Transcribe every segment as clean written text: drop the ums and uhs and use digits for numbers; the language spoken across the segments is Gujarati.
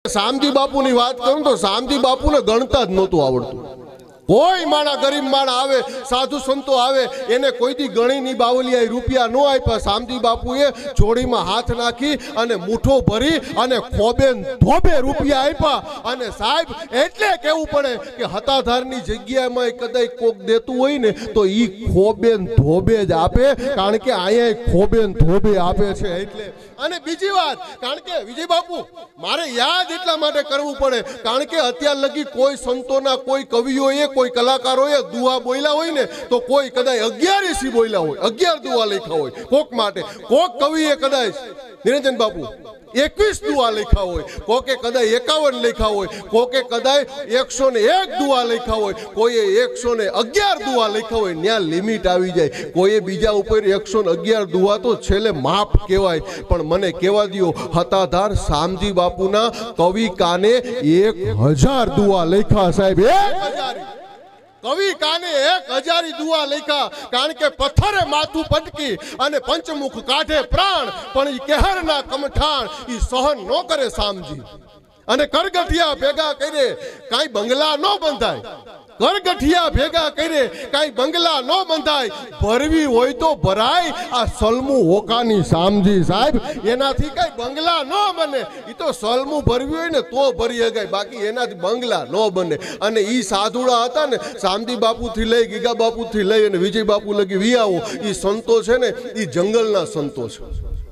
શામજી બાપુની વાત કરું તો શામજી બાપુને ગણતા જ નહોતું આવડતું. કોઈ માણા ગરીબ માણા આવે, સાધુ સંતો આવે, એને કોઈ દી ગણીની બાવલિયા રૂપિયા ન આપ્યા. શામજી બાપુએ જોડીમાં હાથ નાખી અને મૂઠો ભરી અને ખોબે ધોબે રૂપિયા આપ્યા. અને સાહેબ એટલે કહેવું પડે કે હતાધારની જગ્યામાં કદાચ કોક દેતું હોય ને તો ઈ ખોબે ધોબે જ આપે, કારણ કે અહીંયા ખોબે ધોબે આપે છે. એટલે અને બીજી વાત, કારણ કે વિજય બાપુ મારે યાદ એટલા માટે કરવું પડે, કારણ કે અત્યાર લગી કોઈ સંતોના, કોઈ કવિઓએ, કોઈ કલાકારોએ દુઆ બોલ્યા હોય ને તો કોઈ કદાચ 11 બોલ્યા હોય, 11 દુઆ લખ્યા હોય કોક માટે. કોક કવિએ કદાચ નિરંજન બાપુ 21 દુઆ લખ્યા હોય, કોકે કદાચ 51 લખ્યા હોય, કોકે કદાચ 101 દુઆ લખ્યા હોય, કોઈએ 111 દુઆ લખ્યા હોય. ત્યાં લિમિટ આવી જાય. કોઈએ બીજા ઉપર 111 દુઆ તો છેલ્લે માફ કહેવાય, પણ મને કહેવા દો, હતાધાર શામજી બાપુના કવિ કાને 1000 દુઆ લખ્યા સાહેબ. 1000 કવિ કાને 1000 દુઆ લખ્યા, કારણ કે પથ્થરે માથું પટકી અને પંચમુખ કાઢે પ્રાણ, પણ ઈ કહેરના કમઠાણ ઈ સહન ન કરે શામજી. અને કરગઠિયા ભેગા કરે કાંઈ બંગલા ન બંધાય, કરગઠિયા ભેગા કરે કાંઈ બંગલા ન બંધાય, ભરવી હોય તો ભરાય આ સલમું હોકાની શામજી સાહેબ. એનાથી કાંઈ બંગલા ન બને, એ તો સલમું ભરવી હોય ને તો ભરી શકાય, બાકી એનાથી બંગલા ન બને. અને એ સાધુડા હતા ને, શામજી બાપુથી લઈ, ગીગા બાપુથી લઈ અને વિજય બાપુ લગી વિયાવો, એ સંતો છે ને એ જંગલના સંતો છે,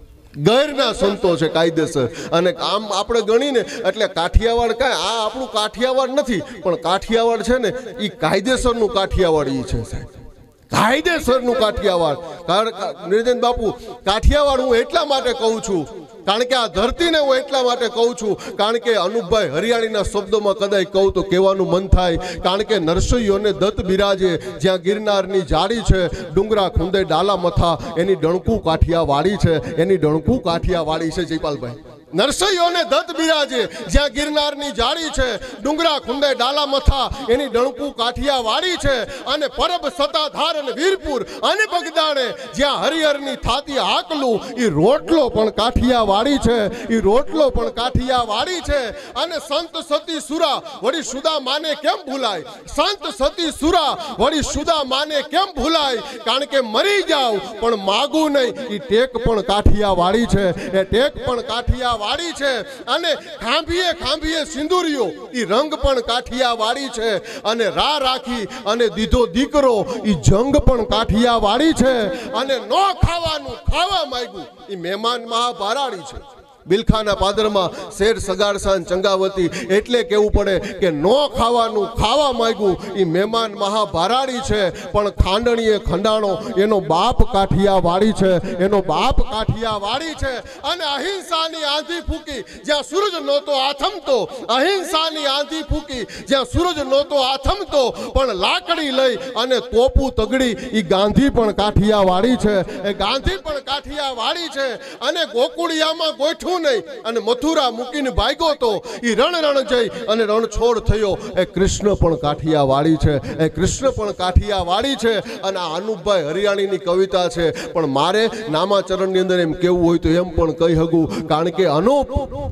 ગૈરના સંતો છે કાયદેસર. અને આમ આપણે ગણીને એટલે કાઠિયાવાડ કાંઈ આ આપણું કાઠિયાવાડ નથી, પણ કાઠિયાવાડ છે ને એ કાયદેસરનું કાઠિયાવાડ એ છે સાહેબ, કાયદેસરનું કાઠિયાવાડ. કારણ નિરંજન બાપુ કાઠિયાવાડ હું એટલા માટે કહું છું, કારણ કે આ ધરતીને હું એટલા માટે કહું છું, કારણ કે અનુપભાઈ હરિયાણીના શબ્દોમાં કદાચ કહું તો કહેવાનું મન થાય, કારણ કે નરસૈયોને દત્ત બિરાજે જ્યાં ગિરનારની જાડી છે, ડુંગરા ખૂંદે ડાલા મથા, એની ડણકું કાઠિયાવાડી છે, એની ડણકું કાઠિયાવાડી છે જયપાલભાઈ. નરસૈયોને દત્ત બિરાજે જ્યાં ગિરનારની જાળી છે, ડુંગરા ખૂંદે ડાલા મથા, એની ડણકું કાઠિયાવાડી છે. અને પરબ સતાધાર અને વીરપુર અને બગદાણે જ્યાં હરિહરની થાતી હાકલું, એ રોટલો પણ કાઠિયાવાડી છે, એ રોટલો પણ કાઠિયાવાડી છે. અને સંત સતી સુરા વળી સુદા માને કેમ ભૂલાય, સંત સતી સુરા વળી સુદા માને કેમ ભૂલાય, કારણ કે મરી જાવ પણ માગું નહીં, એ ટેક પણ કાઠિયાવાડી છે, એ ટેક પણ કાઠિયા વાડી છે. અને ખાંભીએ ખાંભીએ સિંદુરિયો ઈ રંગ પણ કાઠિયાવાડી છે. અને રા રાખી અને દીધો દીકરો ઈ જંગ પણ કાઠિયાવાડી છે. અને નો ખાવાનું ખાવા માંગ્યું ઈ મહેમાન મહાભારાડી છે. બિલખાના પાદરમાં શેર સગાડસાન ચંગાવતી, એટલે કેવું પડે કે નો ખાવાનું ખાવા માંગ્યું એ મહેમાન મહાભારાડી છે. પણ ખાંડણીએ ખંડાણો એનો બાપ કાઠિયાવાડી છે, એનો બાપ કાઠિયાવાડી છે. અને અહિંસાની આંધી ફૂકી જ્યાં સૂરજ નહોતો આથમતો, અહિંસાની આંધી ફૂકી જ્યાં સૂરજ નહોતો આથમતો, પણ લાકડી લઈ અને તોપું તગડી એ ગાંધી પણ કાઠિયાવાડી છે, એ ગાંધી પણ કાઠિયાવાડી છે. અને ગોકુળિયામાં ગોઠવું નહીં અને મથુરા મૂકીને ભાગ્યો તો એ રણ જઈ અને રણછોડ થયો, એ કૃષ્ણ પણ કાઠિયાવાડી છે, એ કૃષ્ણ પણ કાઠિયાવાડી છે. અને આ અનુપભાઈ હરિયાણીની કવિતા છે, પણ મારે નામાચરણની અંદર એમ કેવું હોય તો એમ પણ કહી શકું, કારણ કે અનુપ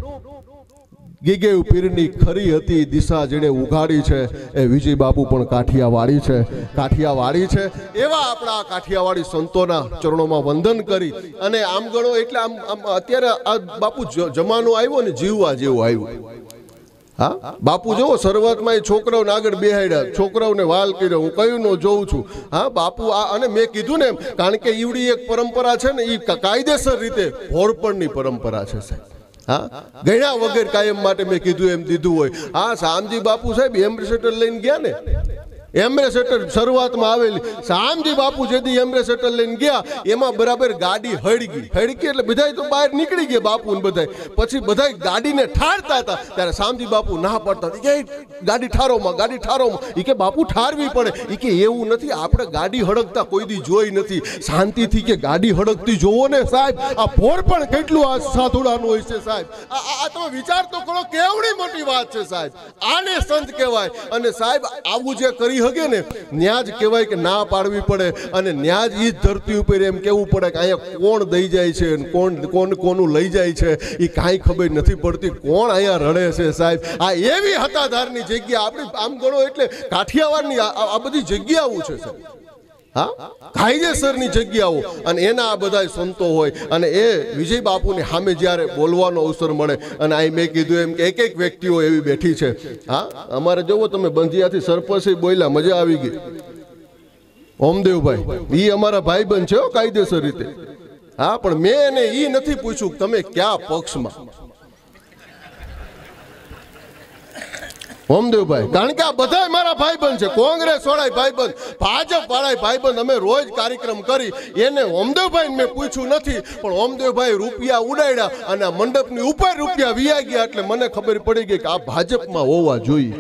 ગીગેવ પીરની ખરી હતી દિશા જેણે ઉઘાડી છે, એ વિજય બાપુ પણ કાઠિયાવાડી છે, કાઠિયાવાડી છે. એવા આપણા કાઠિયાવાડી સંતોના ચરણોમાં વંદન કરી અને આમ ગણો એટલે આમ અત્યારે આ બાપુ જમાનો આવ્યો ને જીવવા જેવો આવ્યો. હા બાપુ જોવો શરૂઆતમાં એ છોકરાઓને આગળ બેહાડ્યા, છોકરાઓને વાલ કર્યો, હું કયું નો જોઉં છું. હા બાપુ આ અને મેં કીધું ને એમ, કારણ કે ઈવડી એક પરંપરા છે ને એ કાયદેસર રીતે ભોળપણની પરંપરા છે સાહેબ. હા ગણ્યા વગર કાયમ માટે મેં કીધું એમ દીધું હોય. હા શામજી બાપુ સાહેબ એમ્બેસેડર લઈને ગયા ને, એમ્બેસેડર શરૂઆતમાં આવેલી, શામજી બાપુ જેથી એમ્બેસેડર લઈને ગયા એમાં બરાબર ગાડી હળગી એટલે બધા તો બહાર નીકળી ગયા બાપુ ને બધા. પછી બધા ગાડીને ઠારતા હતા ત્યારે શામજી બાપુ ના પડતા કે ગાડી ઠારોમાં, ગાડી ઠારોમાં. એ કે બાપુ ઠારવી પડે. એ કે એવું નથી, આપણે ગાડી હળગતા કોઈ દી જોઈ નથી, શાંતિથી કે ગાડી હળગતી જોવો ને સાહેબ. આ ભોર પણ કેટલું આ સાધુડાનું હોય છે સાહેબ. આ તમે વિચાર તો કરો કેવડી મોટી વાત છે સાહેબ. આને સંત કહેવાય. અને સાહેબ આવું જે કરી શકે ને ન્યા જ કહેવાય કે ના પાડવી પડે, અને ન્યા જ એ ધરતી ઉપર એમ કેવું પડે કે અહીંયા કોણ દઈ જાય છે અને કોણ કોનું લઈ જાય છે એ કાંઈ ખબર નથી પડતી, કોણ અહીંયા રડે છે સાહેબ. આ એવી હતાધારની જગ્યા આપણી આમ ગણો એટલે કાઠિયાવાડની આ બધી જગ્યાઓ છે સાહેબ. હા, કાયદેસરની જગ્યાઓ, અને એના આ બધા સંતો હોય, અને એ વિજય બાપુની સામે જ્યારે બોલવાનો અવસર મળે, અને અહીં મેં કીધું એમ કે એક એક વ્યક્તિઓ એવી બેઠી છે. હા, અમારે જોવો તમે બંધિયાથી સરપંચ બોલ્યા, મજા આવી ગઈ. ઓમદેવભાઈ એ અમારા ભાઈબંધ છે કાયદેસર રીતે. હા, પણ મેં એને એ નથી પૂછ્યું કે તમે ક્યાં પક્ષમાં, ઓમદેવભાઈ, કારણ કે આ બધા મારા ભાઈબંધ છે. કોંગ્રેસ વાળા ભાઈબંધ, ભાજપ વાળા ભાઈબંધ, અમે રોજ કાર્યક્રમ કરી. એને ઓમદેવભાઈ મેં પૂછ્યું નથી, પણ ઓમદેવભાઈ રૂપિયા ઉડાડ્યા અને આ મંડપની ઉપર રૂપિયા વિયા ગયા, એટલે મને ખબર પડી ગઈ કે આ ભાજપમાં હોવા જોઈએ.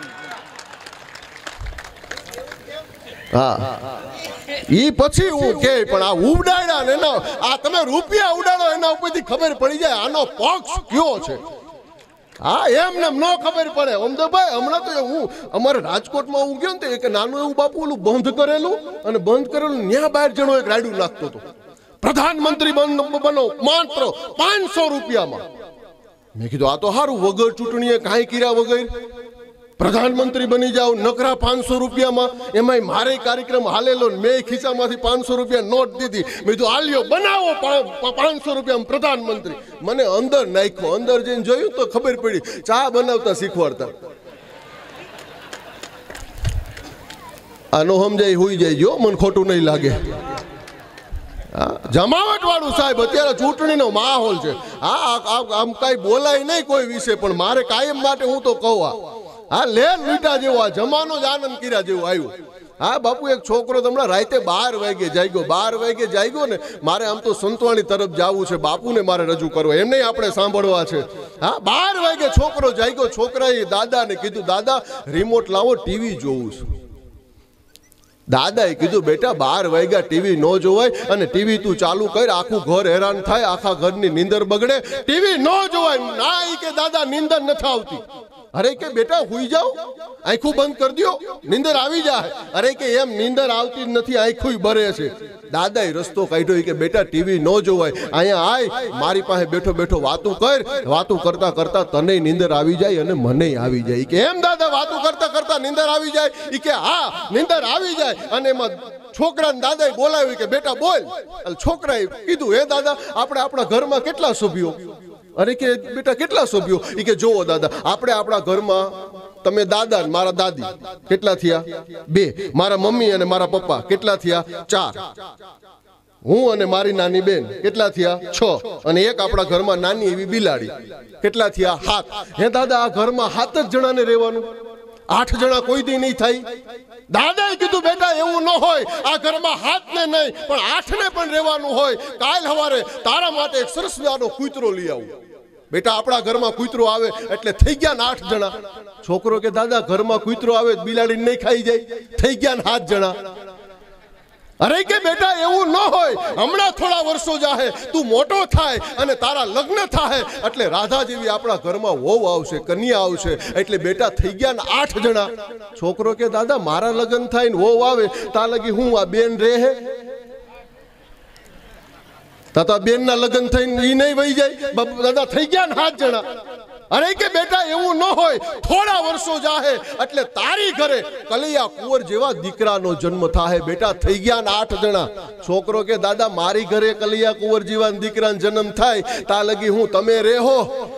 હા, ઈ પછી હું કે પણ આ ઉડાડ્યા ને એના આ તમે રૂપિયા ઉડાડો એના ઉપરથી ખબર પડી જાય આનો પક્ષ કયો છે. હા, એમને ન ખબર પડે. ઓમદેવભાઈ હમણાં તો હું અમારે રાજકોટમાં હું ગયો ને એક નાનું એવું બાપુ ઓલું બંધ કરેલું, અને બંધ કરેલું ન્યા 12 જણો એક રાડું નાખતો હતો, પ્રધાનમંત્રી બનો માત્ર 500 રૂપિયામાં. મેં કીધું આ તો સારું, વગર ચૂંટણીએ કાંઈ કર્યા વગર પ્રધાનમંત્રી બની જાવ, નકરા 500 રૂપિયામાં. એમાંય મારે કાર્યક્રમ હાલેલો, મેં ખિસ્સામાંથી 500 રૂપિયા નોટ દીધી. મેં કીધું આલ્યો બનાવો 500 રૂપિયામાં પ્રધાનમંત્રી. મને અંદર નાખ્યો, અંદર જઈને જોયું તો ખબર પડી ચા બનાવતા શીખવાડતા. આનો સમજાય હોઈ જાય, જો મને ખોટું નહીં લાગે. જમાવટ વાળું સાહેબ, અત્યારે ચૂંટણીનો માહોલ છે. હા, આમ કઈ બોલાય નહીં કોઈ વિશે, પણ મારે કાયમ માટે હું તો કહું, હા, લેન મીઠા જેવો આ જમાનો જ આનંદ કર્યા જેવું આવ્યું. હા બાપુ, એક છોકરો હમણાં રાતે 12 વાગે જાગ્યો, 12 વાગે જાગ્યો ને. મારે આમ તો સંતવાણી તરફ જવું છે, બાપુને મારે રજૂ કરવો, એમને આપણે સાંભળવા છે. હા, 12 વાગે છોકરો જાગ્યો. છોકરાએ દાદાને કીધું, દાદા રિમોટ લાવો, ટીવી જોવું છે. દાદાએ કીધું, બેટા 12 વાગ્યા ટીવી ન જોવાય, અને ટીવી તું ચાલુ કર, આખું ઘર હેરાન થાય, આખા ઘરની નીંદર બગડે, ટીવી ન જોવાય. ના, કે દાદા નીંદર નથી આવતી. અરે કે બેટા હુઈ જાઓ, આંખું બંધ કરી દો, નીંદર આવી જાય. અરે કે એમ નીંદર આવતી જ નથી, આંખું બરે છે. દાદાએ રસ્તો કાઢ્યો કે બેટા ટીવી ન જોવાય, અહીંયા આય, મારી પાસે બેઠો બેઠો વાતું કર, વાતું કરતા કરતા તને નીંદર આવી જાય અને મને આવી જાય. કે એમ દાદા વાતું કરતા કરતા નીંદર આવી જાય? કે હા, નીંદર આવી જાય. અને એમાં છોકરાને દાદાએ બોલાવ્યું કે બેટા બોલ. છોકરાએ કીધું, હે દાદા, આપણે આપણા ઘરમાં કેટલા સભ્યો? અરે કે બેટા કેટલા સભ્યો? એ કે જોવો દાદા, આપણે આપણા ઘરમાં તમે દાદા ને મારા દાદી કેટલા થયા? 2. મારા મમ્મી અને મારા પપ્પા કેટલા થયા? 4. હું અને મારી નાની બેન કેટલા થયા? 6. અને એક આપણા ઘરમાં નાની એવી બિલાડી કેટલા થયા? 7. હે દાદા, આ ઘરમાં 7 જ જણાને રહેવાનું, 8 જણા કોઈ દી નહીં થાય? દાદાએ કીધું, બેટા એવું ન હોય, આ ઘરમાં 7 ને નહીં પણ 8 ને પણ રહેવાનું હોય. કાલ સવારે તારા માટે એક સરસ મજાનો કૂતરો લઈ આવું. બેટા આપણા ઘરમાં કૂતરો આવે એટલે થઈ ગયા ને 8 જણા. છોકરો કે દાદા, ઘરમાં કૂતરો આવે બિલાડી નહીં ખાઈ જાય, થઈ ગયા ને 7 જણા. અરે કે બેટા એવું ન હોય, હમણાં થોડા વર્ષો જાહે, તું મોટો થાય અને તારા લગ્ન થાય એટલે રાધા જેવી આપણા ઘરમાં વહુ આવશે, કન્યા આવશે, એટલે બેટા થઈ ગયા ને 8 જણા. છોકરો કે દાદા, મારા લગ્ન થાય ને વહુ આવે તા લગી હું આ બેન રહે? તાતા બેન ના લગ્ન થઈને ઈ નહીં વહી જાય? દાદા થઈ ગયા ને 7 જણા. અરે કે બેટા એવું ન હોય, થોડા વર્ષો જાહે એટલે તારી ઘરે કલૈયા કુંવર જેવા દીકરાનો જન્મ થાય. બેટા થઈ ગયા ને 8 જણા. છોકરો કે દાદા, મારી ઘરે કલૈયા કુંવર જેવા દીકરાનો જન્મ થાય તા લગી હું તમે રેહો?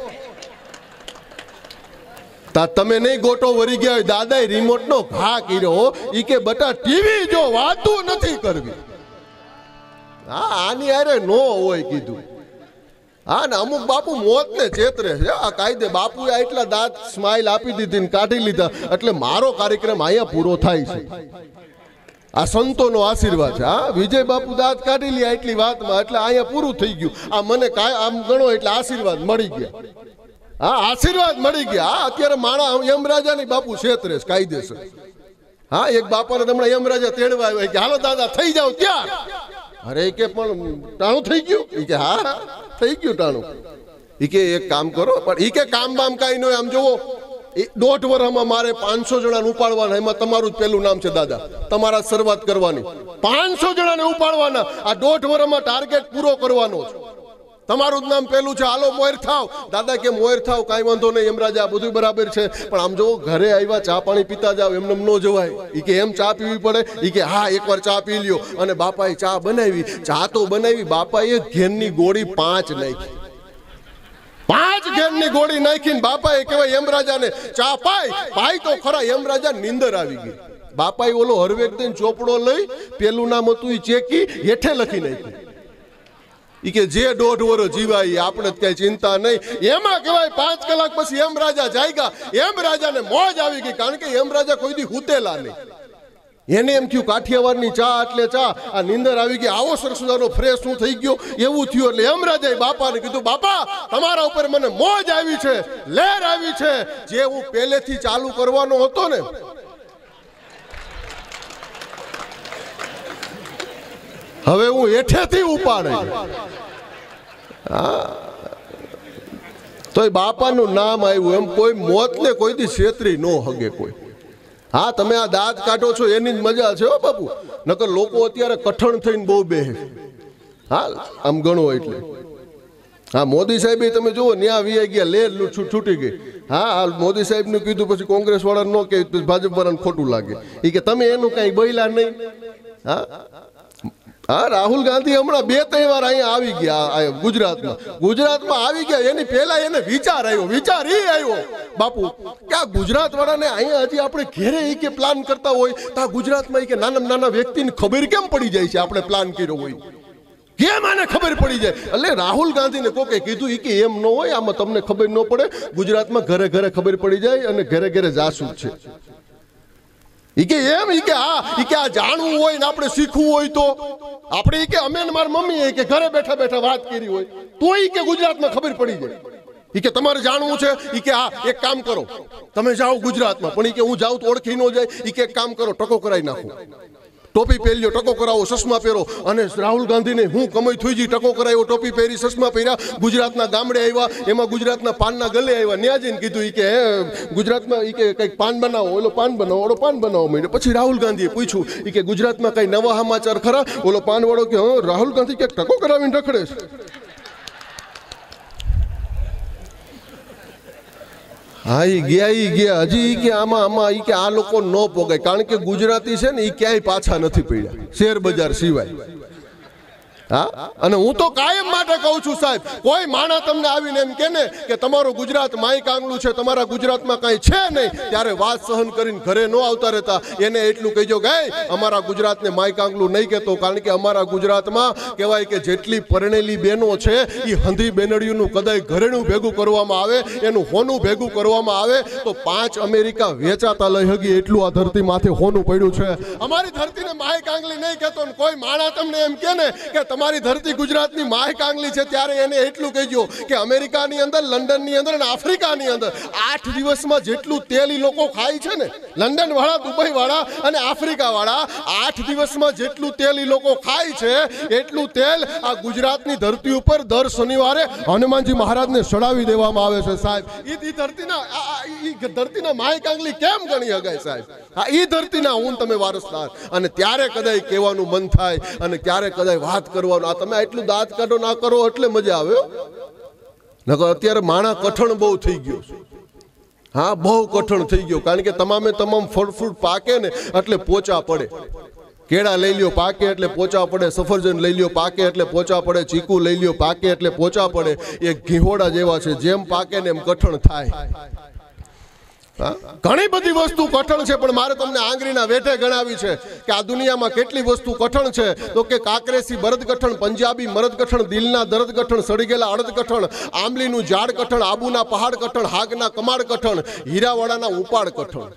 તા તમે નહીં ગોટો વરી ગયા હોય? દાદાએ રિમોટ નો ઘા કર્યો. ઈ કે બેટા ટીવી જો, વાતું નથી કરવી. હા, આની અરે નો હોય કીધું. હા, ને અમુક બાપુ મોત ને ચેતરે છે. આ કાયદે બાપુએ એટલા દાંત સ્માઈલ આપી દીધી ને કાઢી લીધા, એટલે મારો કાર્યક્રમ અહીંયા પૂરો થાય છે. આ સંતોનો આશીર્વાદ છે. હા, વિજય બાપુ દાંત કાઢી લે એટલી વાતમાં, એટલે અહીંયા પૂરું થઈ ગયું. આ મને આમ ગણો એટલે આશીર્વાદ મળી ગયા. હા, આશીર્વાદ મળી ગયા. હા, અત્યારે માણા યમરાજાની બાપુ છેતરે છે કાયદેસર. હા, એક બાપાને હમણાં યમરાજા તેડવા આવ્યા કે હાલો દાદા થઈ જાવ ત્યાં. અરે કે પણ ટાણું થઈ ગયું? ઈ કે હા થઈ ગયું ટાણું. ઈ કે એક કામ કરો, પણ ઈ કે કામ બામ કાંઈ ન હોય. આમ જોવો 1.5 વર્ષમાં મારે 500 જણાને ઉપાડવાના, એમાં તમારું જ પહેલું નામ છે દાદા, તમારા શરૂઆત કરવાની. 500 જણાને ઉપાડવાના, આ 1.5 વર્ષમાં ટાર્ગેટ પૂરો કરવાનો છે. તમારું જ નામ પહેલું છે. હાલો મોર થાવ. દાદા કે મોર થાવ, કાંઈ વાંધો નહીં યમરાજા, બધું બરાબર છે, પણ આમ જો ઘરે આવ્યા ચા પાણી પીતા જાવ, એમને ન જવાય. એ કે એમ ચા પીવી પડે? એ કે હા, એકવાર ચા પી લ્યો. અને બાપાએ ચા બનાવી, ચા તો બનાવી, બાપાએ ઘેરની ગોળી 5 નાખી. 5 ઘેરની ગોળી નાખીને બાપાએ કહેવાય યમરાજાને ચા પાય તો ખરા. યમરાજા નીંદર આવી ગઈ. બાપાએ ઓલો હરવેક દઈને ચોપડો લઈ, પેલું નામ હતું એ ચેકી હેઠે લખી નાખ્યું. ઈ કે જે 1.5 વર્ષ જીવાય આપણે કઈ ચિંતા નહીં. એમાં કહેવાય 5 કલાક પછી યમરાજા જાગ્યા. યમરાજાને મોજ આવી ગઈ, કારણ કે યમરાજા કોઈ દી હુતેલા નહીં. એને એમ થયું કાઠિયાવાડની ચા એટલે ચા, આ નીંદર આવી ગઈ, આવો સરસ મજાનો ફ્રેશ હું થઈ ગયો એવું થયું. એટલે યમરાજાએ બાપાને કીધું, બાપા તમારા ઉપર મને મોજ આવી છે, લહેર આવી છે, જે હું પહેલેથી ચાલુ કરવાનો હતો ને હવે હું હેઠેથી ઉપાડે. તો બાપાનું નામ આવ્યું. એમ કોઈ મોતને કોઈ દી છેતરી ન હગે કોઈ. હા, તમે આ દાંત કાઢો છો એની જ મજા છે હો બાપુ, નકર લોકો અત્યારે કઠણ થઈને બહુ બેહે. હા, આમ ગણો એટલે. હા, મોદી સાહેબ તમે જુઓ ન્યા વી ગયા, લેર છૂટી ગઈ. હા, મોદી સાહેબ નું કીધું પછી કોંગ્રેસ વાળા ન કે ભાજપ વાળાને ખોટું લાગે. એ કે તમે એનું કઈ બોલ્યા નહીં. હા, રાહુલ ગાંધી હમણાં 2-3 વાર અહીંયા આવી ગયા ગુજરાતમાં આવી ગયા. એની પહેલા એને વિચાર આવ્યો બાપુ કે આ ગુજરાત વાળાને અહીંયા હજી આપણે ઘેરે કે પ્લાન કરતા હોય તો આ ગુજરાતમાં કે નાના વ્યક્તિને ખબર કેમ પડી જાય છે આપણે પ્લાન કર્યો હોય, કેમ આને ખબર પડી જાય? એટલે રાહુલ ગાંધીને કોકે કીધું કે એમ ન હોય, આમાં તમને ખબર ન પડે, ગુજરાતમાં ઘરે ઘરે ખબર પડી જાય અને ઘરે ઘરે જાસૂસ છે. આ જાણવું હોય ને આપણે શીખવું હોય તો આપણે અમે મારા મમ્મી કે ઘરે બેઠા બેઠા વાત કરી હોય તો કે ગુજરાતમાં ખબર પડી જાય. તમારે જાણવું છે કે હા, એક કામ કરો, તમે જાઓ ગુજરાતમાં, પણ હું જાઉં તો ઓળખી ન જાય. એક કામ કરો, ટકો કરાવી નાખો, ટોપી પહેરી લો, ટકો કરાવો, ચશ્મા પહેરો. અને રાહુલ ગાંધીને હું કમાઈ થઈ ગઈ, ટકો કરાવ્યો, ટોપી પહેરી, ચશ્મા પહેર્યા, ગુજરાતના ગામડે આવ્યા, એમાં ગુજરાતના પાનના ગલે આવ્યા. ન્યા જઈને કીધું કે ગુજરાતમાં કંઈક પાન બનાવો, ઓલો પાન બનાવો, ઓલો પાન બનાવો માંડ્યો. પછી રાહુલ ગાંધીએ પૂછ્યું કે ગુજરાતમાં કઈ નવા સમાચાર ખરા? ઓલો પાન વાળો કે રાહુલ ગાંધી ક્યાંક ટકો કરાવીને રખડે છે. હા, ગયા હજી કે આમાં કે આ લોકો ન પોગાય, કારણ કે ગુજરાતી છે ને એ ક્યાંય પાછા નથી પડ્યા શેર બજાર સિવાય. હા, અને હું તો કાયમ માટે કહું છું સાહેબ, કોઈ માણસ તમને આવીને એમ કે ને કે તમારું ગુજરાત માઈક આંગળું છે, તમારા ગુજરાતમાં કઈ છે નહીં, ત્યારે વાત સહન કરીને ઘરે ન આવતા રહેતા. એને એટલું કહેજો કે અમારા ગુજરાતને માઈક આંગળું નહીં કહેતો, કારણ કે અમારા ગુજરાતમાં કહેવાય કે જેટલી પરણેલી બહેનો છે એ હંધી બેનડીઓનું કદાચ ઘરેણું ભેગું કરવામાં આવે, એનું હોનું ભેગું કરવામાં આવે તો 5 અમેરિકા વેચાતા લઈ હગી એટલું આ ધરતી માથે હોનું પડ્યું છે. અમારી ધરતીને માઈક આંગળી નહીં કહેતો. કોઈ માણસ તમને એમ કે ને કે તમારી ધરતી ગુજરાતની માઈક આંગળી છે, ત્યારે એને એટલું કહેજો કે અમેરિકાની અંદર, લંડનની અંદર અને આફ્રિકાની અંદર 8 દિવસમાં જેટલું તેલ ઈ લોકો ખાય છે ને, લંડન વાળા, દુબઈ વાળા અને આફ્રિકા વાળા 8 દિવસમાં જેટલું તેલ ઈ લોકો ખાય છે, એટલું તેલ આ ગુજરાતની ધરતી ઉપર દર શનિવારે હનુમાનજી મહારાજને ચડાવી દેવામાં આવે છે સાહેબ. ઈ ધરતીના માઈક આંગળી કેમ ગણી હગાય સાહેબ? હા, ઈ ધરતીના હું તમે વારસદાર. અને ત્યારે કદાચ કહેવાનું મન થાય અને ત્યારે કદાચ વાત કરવાનું. આ તમે એટલું દાંત કાઢો ના કરો એટલે મજા આવે. નકર અત્યારે માણા કઠણ બહુ થઈ ગયો છે. હા, બહુ કઠણ થઈ ગયો, કારણ કે તમામ ફળ ફ્રૂટ પાકે ને એટલે પોચા પડે. કેળા લઈ લ્યો પાકે એટલે પોચા પડે, સફરજન લઈ લ્યો પાકે એટલે પોચા પડે, ચીકુ લઈ લ્યો પાકે એટલે પોચા પડે. એ ઘીહોડા જેવા છે, જેમ પાકે ને એમ કઠણ થાય. ઘણી બધી વસ્તુ કઠણ છે, પણ મારે તમને આંગળીના વેઢે ગણાવી છે કે આ દુનિયામાં કેટલી વસ્તુ કઠણ છે. તો કે કાકરેસી બરદ કઠણ, પંજાબી મરદ કઠણ, દિલના દર્દ કઠણ, સડી ગયેલા અડદ કઠણ, આંબલીનું ઝાડ કઠણ, આબુના પહાડ કઠણ, હાગના કમાડ કઠણ, હીરાવાડાના ઉપાડ કઠણ.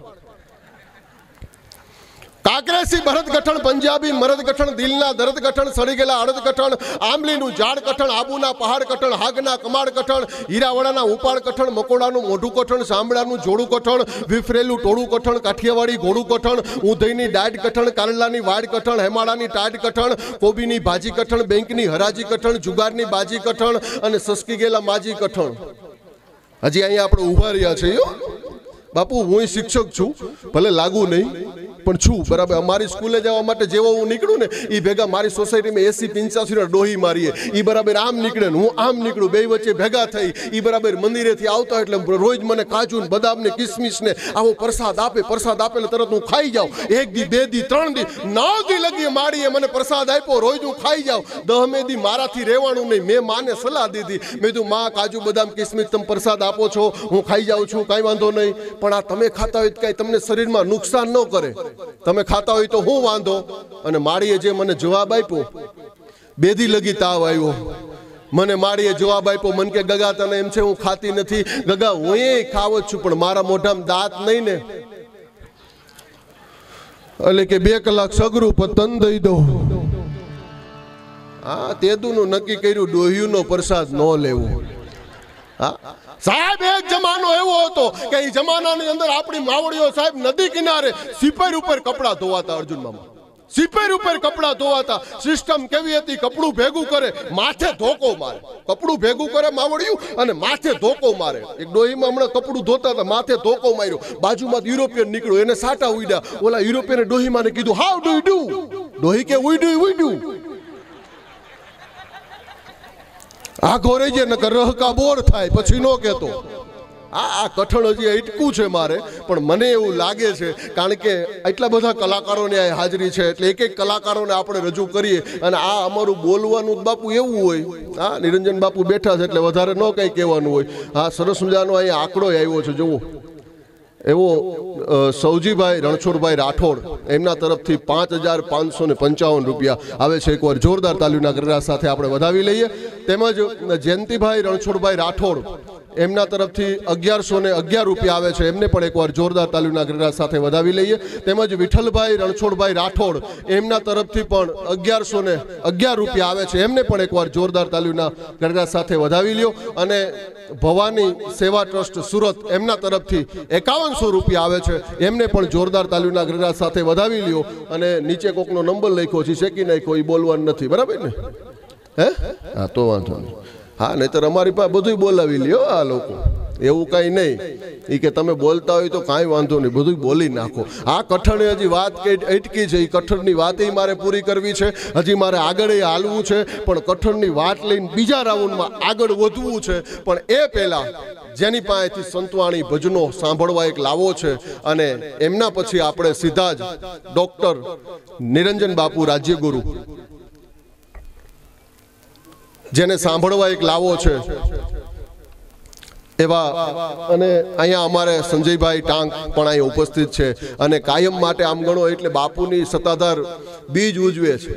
કાકરેસી ભરત કઠણ, પંજાબી મરદ કઠણ, દિલના દર્દ કઠણ, સડી ગયેલા અડદ કઠણ, આંબલીનું ઝાડ કઠણ, આબુના પહાડ કઠણ, હાગના કમાડ કઠણ, હીરાવાડાના ઉપાડ કઠણ, મકોડાનું મોઢું કઠણ, સાંભળાનું જોડું કઠણ, વિફરેલું ટોળું કઠણ, કાઠિયાવાડી ઘોડું કઠણ, ઊંધઈની દાઢ કઠણ, કારેલાની વાડ કઠણ, હેમાળાની ટાઢ કઠણ, કોબીની ભાજી કઠણ, બેંકની હરાજી કઠણ, જુગારની બાજી કઠણ અને સસકી ગયેલા માજી કઠણ. હજી અહીંયા આપણે ઉભા રહ્યા છીએ બાપુ હું શિક્ષક છું, ભલે લાગુ નહીં પણ છું, બરાબર. અમારી સ્કૂલે જવા માટે જેવો હું નીકળું ને એ ભેગા મારી સોસાયટીમાં 80-85 ડોહી મારીએ, એ બરાબર આમ નીકળે ને હું આમ નીકળું, બે વચ્ચે ભેગા થઈ એ બરાબર મંદિરેથી આવતા એટલે રોજ મને કાજુ ને બદામ ને કિસમિસ ને આવો પ્રસાદ આપે એટલે તરત હું ખાઈ જાઉં. 1 દી 2 દી 3 દી 9 દી લગી મારીએ મને પ્રસાદ આપ્યો, રોજ હું ખાઈ જાઉં. 10મે દી મારાથી રહેવાનું નહીં. મેં માને સલાહ દીધી, મેં કીધું માં કાજુ બદામ કિસમિસ તમે પ્રસાદ આપો છો, હું ખાઈ જાઉં છું, કાંઈ વાંધો નહીં, પણ આ તમે ખાતા હોય કાંઈ તમને શરીરમાં નુકસાન ન કરે, તમે ખાતા હોય તો હું વાંધો. અને માળીએ જે મને જવાબ આપ્યો, 2 દી લગી તાવ આવ્યો, મને માળીએ જવાબ આપ્યો, મન કે ગગા તને એમ છે હું ખાતી નથી, ગગા હું ખાવ જ છું પણ મારા મોઢામાં દાંત નહીં ને, એટલે કે 2 કલાક સગરું પતન દઈ દો. હા, તેદુનું નક્કી કર્યું ડોહ્યુંનો પ્રસાદ ન લેવો. હા સાહેબ, એક જમાનો એવો હતો કે એ જમાનાની અંદર આપણી માવડીઓ સાહેબ નદી કિનારે સિપેર ઉપર કપડા ધોવાતા. અર્જુન મામા, સિપેર ઉપર કપડા ધોવાતા. સિસ્ટમ કેવી હતી, કપડું ભેગું કરે, માથે ધોકો મારે. કપડું ભેગું કરે માવડિયું અને માથે ધોકો મારે. એક ડોહીમાં હમણાં કપડું ધોતા હતા, માથે ધોકો માર્યો, બાજુમાં યુરોપિયન નીકળ્યો, એને સાટા ઉડ્યા. ઓલા યુરોપિયને ડોહીમાને કીધું હાઉ ડુ યુ ડુ? ડોહી કે ઉડ્યું. આખો રહી જાય નકર રહકા બોર થાય, પછી નો કહેતો. આ કઠણ હજી અટકું છે મારે, પણ મને એવું લાગે છે કારણ કે એટલા બધા કલાકારોની આ હાજરી છે એટલે એક કલાકારોને આપણે રજૂ કરીએ. અને આ અમારું બોલવાનું બાપુ એવું હોય. હા, નિરંજન બાપુ બેઠા છે એટલે વધારે ન કંઈ કહેવાનું હોય. હા, સરસ મજાનો અહીંયા આંકડો આવ્યો છે, જુઓ. એવો સૌજીભાઈ રણછોડભાઈ રાઠોડ, એમના તરફથી 5555 રૂપિયા આવે છે. એકવાર જોરદાર તાલીઓના ગરગડા સાથે આપણે વધાવી લઈએ. તેમજ જયંતિભાઈ રણછોડભાઈ રાઠોડ, એમના તરફથી 1111 રૂપિયા આવે છે, એમને પણ એકવાર જોરદાર તાલીઓના ગરગડા સાથે વધાવી લઈએ. તેમજ વિઠ્ઠલભાઈ રણછોડભાઈ રાઠોડ, એમના તરફથી પણ 1111 રૂપિયા આવે છે, એમને પણ એકવાર જોરદાર તાલીઓના ગરગડા સાથે વધાવી લ્યો. અને ભવાની સેવા ટ્રસ્ટ સુરત, એમના તરફથી 5100 રૂપિયા આવે છે, એમને પણ જોરદાર તાલીઓના ગરગડા સાથે વધાવી લ્યો. અને નીચે કોકનો નંબર લખ્યો છે, શેકી નાખ્યો, એ બોલવાનું નથી, બરાબર ને? હે, હા તો વાંધો નહીં. હા, નહીતર અમારી પાસે બધું બોલાવી લ્યો આ લોકો, એવું કાંઈ નહીં. એ કે તમે બોલતા હોય તો કાંઈ વાંધો નહીં, બધું બોલી નાખો. આ કઠણે હજી વાત અટકી છે, એ કઠણની વાત મારે પૂરી કરવી છે. હજી મારે આગળ હાલવું છે, પણ કઠણની વાત લઈને બીજા રાઉન્ડમાં આગળ વધવું છે. પણ એ પહેલા જેની પાસેથી સંતવાણી ભજનો સાંભળવા એક લાવો છે, અને એમના પછી આપણે સીધા જ ડોક્ટર નિરંજન બાપુ રાજ્યગુરુ, જેને સાંભળવા એક લાવો છે એવા. અને અહીંયા અમારે સંજયભાઈ ટાંક પણ અહીં ઉપસ્થિત છે. અને કાયમ માટે આમ ગણો એટલે બાપુની સત્તાધાર બીજ ઉજવે છે.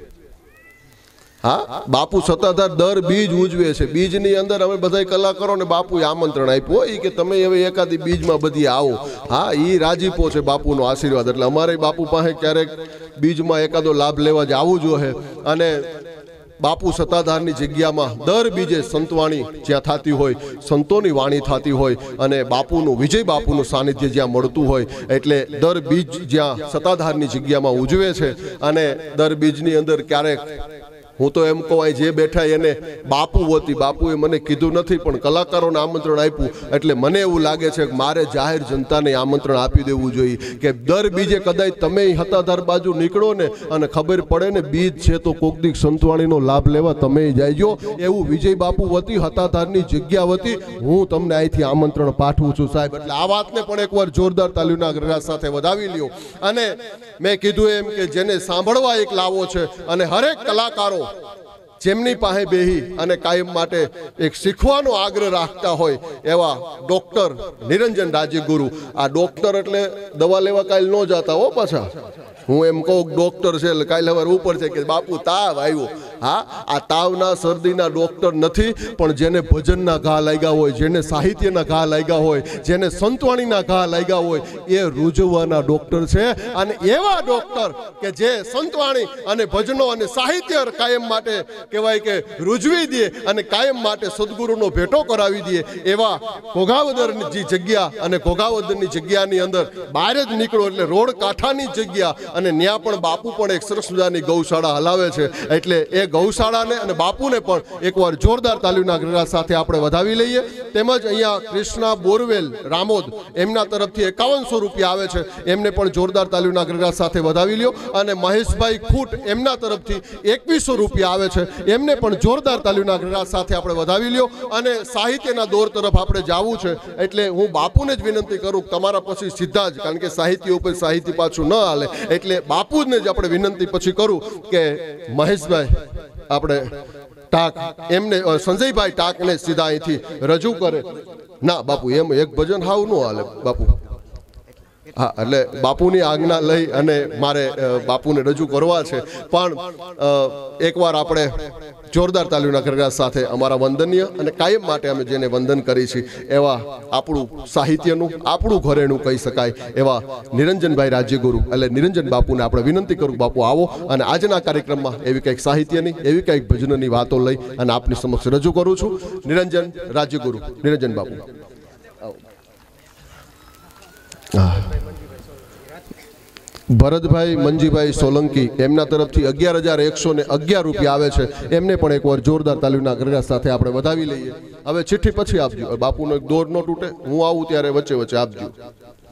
હા, બાપુ સત્તાધાર દર બીજ ઉજવે છે. બીજની અંદર અમે બધા કલાકારોને બાપુએ આમંત્રણ આપ્યું હોય કે તમે હવે એકાદી બીજમાં બધી આવો. હા, એ રાજીપો છે બાપુનો આશીર્વાદ. એટલે અમારે બાપુ પાસે ક્યારેક બીજમાં એકાદો લાભ લેવા જ આવવું જોઈએ. અને બાપુ સત્તાધારની જગ્યામાં દર બીજે સંતવાણી જ્યાં થતી હોય, સંતોની વાણી થતી હોય, અને બાપુનું વિજય બાપુનું સાનિધ્ય જ્યાં મળતું હોય, એટલે દર બીજ જ્યાં સત્તાધારની જગ્યામાં ઉજવે છે. અને દર બીજની અંદર ક્યારેક હું તો એમ કહું, જે બેઠા એને બાપુ વતી, બાપુએ મને કીધું નથી પણ કલાકારોને આમંત્રણ આપ્યું. એટલે મને એવું લાગે છે કે મારે જાહેર જનતાને આમંત્રણ આપી દેવું જોઈએ કે દર બીજે કદાચ તમે હતાધાર બાજુ નીકળો ને અને ખબર પડે ને બીજ છે તો કોક દી સંતવાણીનો લાભ લેવા તમે જાયજો. એવું વિજય બાપુ વતી, હતાધારની જગ્યા વતી હું તમને અહીંથી આમંત્રણ પાઠવું છું સાહેબ. એટલે આ વાતને પણ એકવાર જોરદાર તાલીઓના ગરગડા સાથે વધાવી લ્યો. અને મેં કીધું એમ કે જેને સાંભળવા એક લાવો છે, અને હરેક કલાકારો જેમની પાસે બેહી અને કાયમ માટે એક શીખવાનો આગ્રહ રાખતા હોય એવા ડોક્ટર નિરંજન રાજ્યગુરુ. આ ડોક્ટર એટલે દવા લેવા કાલ ન જતા હો પાછા. હું એમ કહું ડોક્ટર છે એટલે કાલે હવે ઉપર છે કે બાપુ તાવ આવ્યો. હા, આ તાવના શરદીના ડોક્ટર નથી, પણ જેને ભજનના ઘા લાગ્યા હોય, જેને સાહિત્યના ઘા લાગ્યા હોય, જેને સંતવાણીના ઘા લાગ્યા હોય, એ રૂજવવાના ડોક્ટર છે. અને એવા ડોક્ટર કે જે સંતવાણી અને ભજનો અને સાહિત્ય કાયમ માટે કહેવાય કે રૂજવી દે અને કાયમ માટે સદગુરુનો ભેટો કરાવી દે, એવા ઘોઘાવદરની જગ્યા, અને ઘોઘાવદરની જગ્યાની અંદર બહાર જ નીકળો એટલે રોડ કાંઠાની જગ્યા, અને ત્યાં પણ બાપુ પણ એક સરસ મજાની ગૌશાળા હલાવે છે. એટલે એક ગૌશાળાને અને બાપુને પણ એકવાર જોરદાર તાલીઓના ગરગડા સાથે આપણે વધાવી લઈએ। તેમજ અહીંયા કૃષ્ણા બોરવેલ રામોદ એમના તરફથી 5100 રૂપિયા આવે છે, એમને પણ જોરદાર તાલીઓના ગરગડા સાથે વધાવી લ્યો। અને મહેશભાઈ ખૂટ એમના તરફથી 2100 રૂપિયા આવે છે, એમને પણ જોરદાર તાલીઓના ગરગડા સાથે આપણે વધાવી લ્યો। અને સાહિત્યના દોર તરફ આપણે જવું છે એટલે હું બાપુને જ વિનંતી કરું તમારા પછી સીધા જ, કારણ કે સાહિત્ય ઉપર સાહિત્ય પાછું ન હાલે, એટલે બાપુને જ આપણે વિનંતી પછી કરું કે મહેશભાઈ આપણે ટાક એમને સંજયભાઈ ટાકને સીધા અહીંથી રજૂ કરે। ના બાપુ એમ એક ભજન હાવ ન હાલે બાપુ। હા, એટલે બાપુની આજ્ઞા લઈ અને મારે બાપુને રજૂ કરવા છે, પણ એકવાર આપણે જોરદાર તાલીઓના ગરગડા સાથે અમારા વંદનીય અને કાયમ માટે અમે જેને વંદન કરી છે એવા આપણું સાહિત્યનું આપણું ઘરેણું કહી શકાય એવા નિરંજનભાઈ રાજ્યગુરુ એટલે નિરંજન બાપુને આપણે વિનંતી કરું બાપુ આવો અને આજના કાર્યક્રમમાં એવી કંઈક સાહિત્યની એવી કંઈક ભજનની વાતો લઈ અને આપની સમક્ષ રજૂ કરું છું। નિરંજન રાજ્યગુરુ નિરંજન બાપુ ભરતભાઈ મંજીભાઈ સોલંકી એમના તરફથી 11,111 રૂપિયા આવે છે, એમને પણ એકવાર જોરદાર તાલીઓના ગરગડા સાથે આપણે વધાવી લઈએ। હવે ચિઠ્ઠી પછી આપજો, બાપુનો એક દોર ન તૂટે, હું આવું ત્યારે વચ્ચે વચ્ચે આપજો।